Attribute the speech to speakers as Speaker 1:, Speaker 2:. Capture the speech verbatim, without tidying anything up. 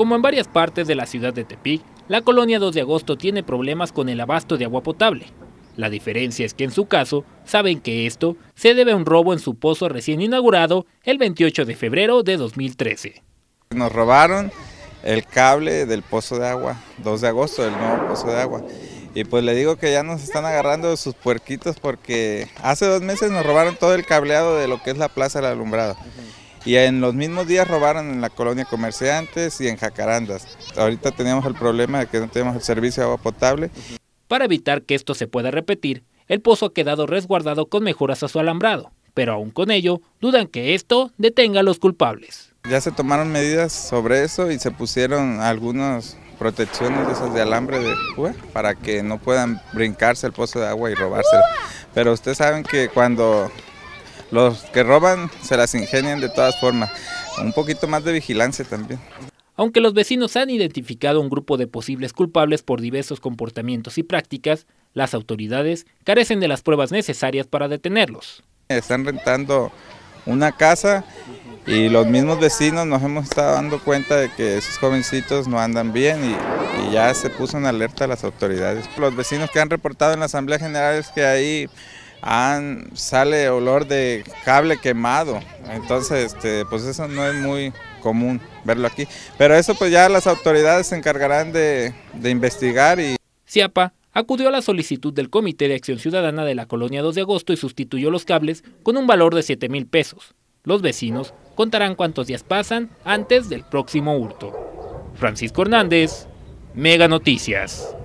Speaker 1: Como en varias partes de la ciudad de Tepic, la colonia dos de agosto tiene problemas con el abasto de agua potable. La diferencia es que en su caso, saben que esto se debe a un robo en su pozo recién inaugurado el veintiocho de febrero de dos mil trece.
Speaker 2: Nos robaron el cable del pozo de agua, dos de agosto, del nuevo pozo de agua. Y pues le digo que ya nos están agarrando sus puerquitos porque hace dos meses nos robaron todo el cableado de lo que es la Plaza del Alumbrado. Y en los mismos días robaron en la colonia Comerciantes y en Jacarandas. Ahorita tenemos el problema de que no tenemos el servicio de agua potable.
Speaker 1: Para evitar que esto se pueda repetir, el pozo ha quedado resguardado con mejoras a su alambrado, pero aún con ello, dudan que esto detenga a los culpables.
Speaker 2: Ya se tomaron medidas sobre eso y se pusieron algunas protecciones de esas de alambre de púa para que no puedan brincarse el pozo de agua y robárselo. Pero ustedes saben que cuando los que roban se las ingenian de todas formas, un poquito más de vigilancia también.
Speaker 1: Aunque los vecinos han identificado un grupo de posibles culpables por diversos comportamientos y prácticas, las autoridades carecen de las pruebas necesarias para detenerlos.
Speaker 2: Están rentando una casa y los mismos vecinos nos hemos estado dando cuenta de que esos jovencitos no andan bien y, y ya se puso en alerta a las autoridades. Los vecinos que han reportado en la Asamblea General es que ahí han, sale olor de cable quemado, entonces este, pues eso no es muy común verlo aquí, pero eso pues ya las autoridades se encargarán de, de investigar. Y
Speaker 1: Ciapa acudió a la solicitud del Comité de Acción Ciudadana de la Colonia dos de agosto y sustituyó los cables con un valor de siete mil pesos. Los vecinos contarán cuántos días pasan antes del próximo hurto. Francisco Hernández, Mega Noticias.